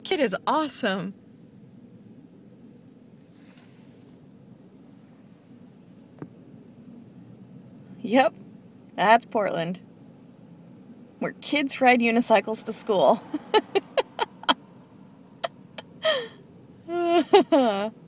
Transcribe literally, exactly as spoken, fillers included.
kid is awesome. Yep, that's Portland, where kids ride unicycles to school.